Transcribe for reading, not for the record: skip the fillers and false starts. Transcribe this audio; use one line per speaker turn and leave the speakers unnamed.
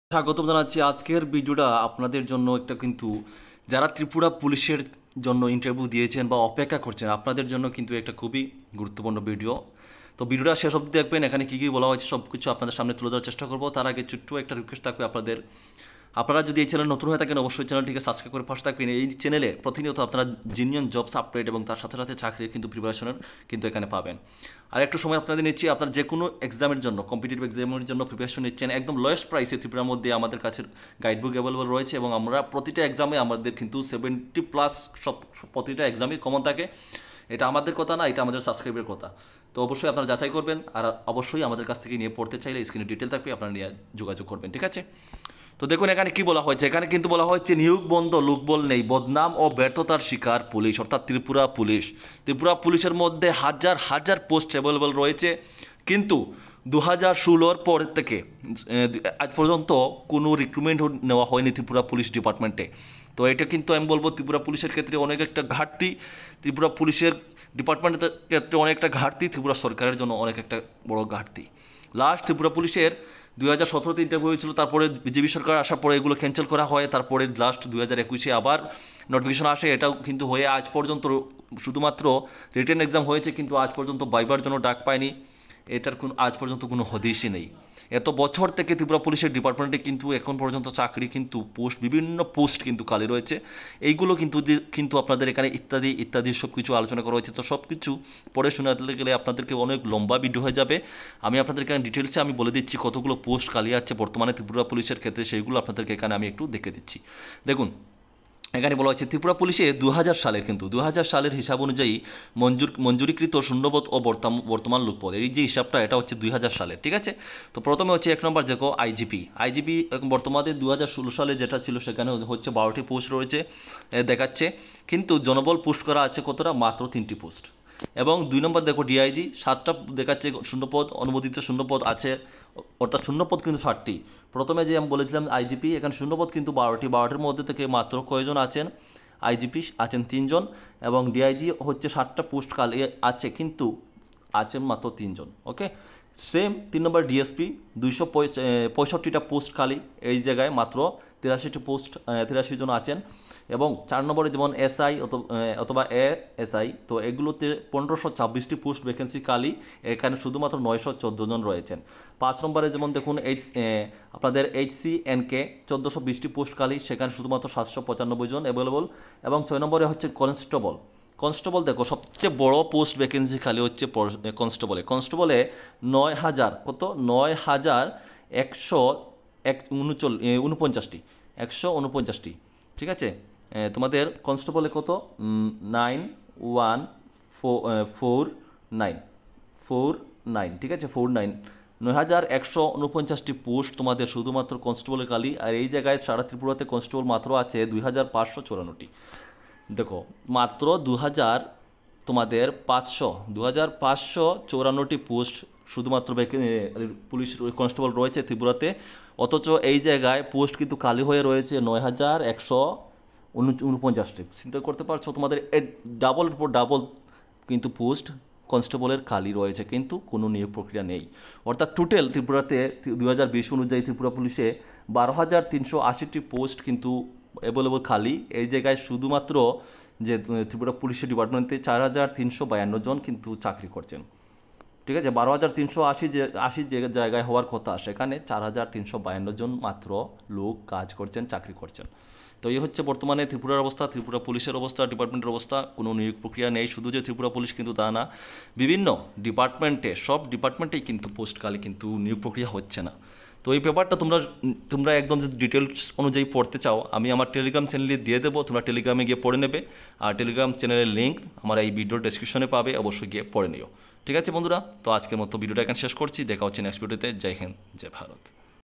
স্বাগতম জানাচ্ছি। আজকের ভিডিওটা আপনাদের জন্য একটা কিন্তু যারা ত্রিপুরা পুলিশের জন্য ইন্টারভিউ দিয়েছেন বা অপেক্ষা করছেন আপনাদের জন্য কিন্তু একটা খুবই গুরুত্বপূর্ণ ভিডিও। তো ভিডিওটা শেষ অবধি দেখবেন, এখানে কী কী বলা হয়েছে সব কিছু আপনাদের সামনে তুলে ধরার চেষ্টা করবো। তার আগে ছোট্ট একটা রিকোয়েস্ট থাকবে আপনারা যদি এই চ্যানেল নতুন হয়ে থাকেন অবশ্যই চ্যানেলটিকে সাবস্ক্রাইব করে পাশে থাকবেন। এই চ্যানেলে প্রতিনিয়ত আপনারা জিনিয়ন জবস আপডেট এবং তার সাথে সাথে চাকরির কিন্তু প্রিপারেশনের কিন্তু এখানে পাবেন। আর একটু সময় আপনাদের নিচ্ছি, আপনার যে কোনো এক্সামের জন্য কম্পিটিটিভ এক্সামের জন্য প্রিপারেশন নিচ্ছেন একদম লোয়েস্ট প্রাইসে ত্রিপুরার মধ্যে আমাদের কাছে গাইড বুক অ্যাভেলেবল রয়েছে এবং আমরা প্রতিটা এক্সামে আমাদের কিন্তু 70+ সব প্রতিটা এক্সামই কমন থাকে। এটা আমাদের কথা না, এটা আমাদের সাবস্ক্রাইবের কথা। তো অবশ্যই আপনারা যাচাই করবেন আর অবশ্যই আমাদের কাছ থেকে নিয়ে পড়তে চাইলে স্ক্রিনে ডিটেল থাকবে, আপনারা নিয়ে যোগাযোগ করবেন, ঠিক আছে? তো দেখুন এখানে কি বলা হয়েছে, এখানে কিন্তু বলা হয়েছে নিয়োগ বন্ধ, লোকবল নেই, বদনাম ও ব্যর্থতার শিকার পুলিশ, অর্থাৎ ত্রিপুরা পুলিশের মধ্যে হাজার হাজার পোস্ট অ্যাভেলেবল রয়েছে, কিন্তু 2016 পর থেকে আজ পর্যন্ত কোনো রিক্রুটমেন্ট নেওয়া হয়নি ত্রিপুরা পুলিশ ডিপার্টমেন্টে। তো এটা কিন্তু আমি বলবো ত্রিপুরা পুলিশের ক্ষেত্রে অনেক একটা ঘাটতি, ত্রিপুরা পুলিশের ডিপার্টমেন্টের ক্ষেত্রে অনেকটা ঘাটতি, ত্রিপুরা সরকারের জন্য অনেক একটা বড় ঘাটতি। লাস্ট ত্রিপুরা পুলিশের 2017-তে ইন্টারভিউ হয়েছিল, তারপরে বিজেপি সরকার আসার পরে এগুলো ক্যান্সেল করা হয়, তারপরে লাস্ট 2021-এ আবার নোটিফিকেশন আসে, এটাও কিন্তু হয়ে আজ পর্যন্ত শুধুমাত্র রিটেন এক্সাম হয়েছে, কিন্তু আজ পর্যন্ত বাইবার জন্য ডাক পায়নি। এটার আজ পর্যন্ত কোনো হদিশই নেই। এত বছর থেকে ত্রিপুরা পুলিশের ডিপার্টমেন্টে কিন্তু এখন পর্যন্ত চাকরি কিন্তু বিভিন্ন পোস্ট কিন্তু খালি রয়েছে। এইগুলো কিন্তু আপনাদের এখানে ইত্যাদি ইত্যাদি সব কিছু আলোচনা করা হয়েছে। তো সব কিছু পড়ে শোনাতে গেলে আপনাদেরকে অনেক লম্বা ভিডিও হয়ে যাবে। আমি আপনাদেরকে ডিটেলসে আমি বলে দিচ্ছি কতগুলো পোস্ট খালি আছে বর্তমানে ত্রিপুরা পুলিশের ক্ষেত্রে, সেইগুলো আপনাদেরকে এখানে আমি একটু দেখে দিচ্ছি। দেখুন এখানে বলা হয়েছে ত্রিপুরা পুলিশে 2000 সালের হিসাব অনুযায়ী মঞ্জুরিকৃত শূন্যপদ ও বর্তমান লোকপদ, এই যে হিসাবটা এটা হচ্ছে 2000 সালের, ঠিক আছে? তো প্রথমে হচ্ছে 1 নম্বর দেখো আইজিপি বর্তমানে 2016 সালে যেটা ছিল সেখানে হচ্ছে 12টি পোস্ট রয়েছে দেখাচ্ছে, কিন্তু জনবল পোস্ট করা আছে কতটা, মাত্র 3টি পোস্ট। এবং 2 নম্বর দেখো ডিআইজি 7টা দেখাচ্ছে শূন্যপদ, অনুমোদিত শূন্যপদ আছে, অর্থাৎ শূন্যপদ কিন্তু 7টি। প্রথমে যে আমি বলেছিলাম আইজিপি, এখানে শূন্যপদ কিন্তু 12টির মধ্যে থেকে মাত্র কয়জন আছেন, আইজিপি আছেন 3 জন, এবং ডিআইজি হচ্ছে 7টা পোস্ট খালি আছে কিন্তু আছেন মাত্র 3 জন। ওকে, সেম 3 নম্বর ডিএসপি 265টা পোস্ট খালি, এই জায়গায় মাত্র 83 জন আছেন। এবং 4 নম্বরে যেমন এসআই অথবা এএসআই, তো এগুলোতে 1526টি পোস্ট ভ্যাকেন্সি খালি, এখানে শুধুমাত্র 914 জন রয়েছেন। 5 নম্বরে যেমন দেখুন আপনাদের HCNK 1420টি পোস্ট খালি, সেখানে শুধুমাত্র 795 জন অ্যাভেলেবল। এবং 6 নম্বরে হচ্ছে কনস্টেবল দেখো সবচেয়ে বড় পোস্ট ভ্যাকেন্সি খালি হচ্ছে কনস্টেবলে 9149টি, ঠিক আছে? তোমাদের কনস্টেবলে কত, 9149, ঠিক আছে? 9149টি পোস্ট তোমাদের শুধুমাত্র কনস্টেবলে খালি। আর এই জায়গায় সারা ত্রিপুরাতে কনস্টেবল মাত্র আছে 2554টি। দেখো মাত্র 2554টি পোস্ট শুধুমাত্র পুলিশ কনস্টেবল রয়েছে ত্রিপুরাতে, অথচ এই জায়গায় পোস্ট কিন্তু খালি হয়ে রয়েছে 9149টি। চিন্তা করতে পারছো, তোমাদের ডাবলের পর ডাবল কিন্তু পোস্ট কনস্টেবলের খালি রয়েছে, কিন্তু কোনো নিয়োগ প্রক্রিয়া নেই। অর্থাৎ টোটাল ত্রিপুরাতে 2020 অনুযায়ী ত্রিপুরা পুলিশে 12,380টি পোস্ট কিন্তু অ্যাভেলেবল খালি। এই জায়গায় শুধুমাত্র যে ত্রিপুরা পুলিশের ডিপার্টমেন্টে 4352 জন কিন্তু চাকরি করছেন, ঠিক আছে? 12,380 যে জায়গায় হওয়ার কথা, সেখানে 4352 জন মাত্র লোক কাজ করছেন, চাকরি করছেন। তো এই হচ্ছে বর্তমানে ত্রিপুরার অবস্থা, ত্রিপুরা পুলিশের অবস্থা, ডিপার্টমেন্টের অবস্থা। কোনো নিয়োগ প্রক্রিয়া নেই, শুধু যে ত্রিপুরা পুলিশ কিন্তু তা না, বিভিন্ন ডিপার্টমেন্টে সব ডিপার্টমেন্টেই কিন্তু পোস্ট খালি, কিন্তু নিয়োগ প্রক্রিয়া হচ্ছে না। তো এই পেপারটা তোমরা একদম যদি ডিটেলস অনুযায়ী পড়তে চাও, আমি আমার টেলিগ্রাম চ্যানেলে দিয়ে দেবো, তোমরা টেলিগ্রামে গিয়ে পড়ে নেবে। আর টেলিগ্রাম চ্যানেলের লিঙ্ক আমার এই ভিডিওর ডেসক্রিপশনে পাবে, অবশ্যই গিয়ে পড়ে নিও, ঠিক আছে বন্ধুরা? তো আজকের মতো ভিডিওটা এখানে শেষ করছি, দেখা হচ্ছে নেক্সট ভিডিওতে। জয় হিন্দ, জয় ভারত।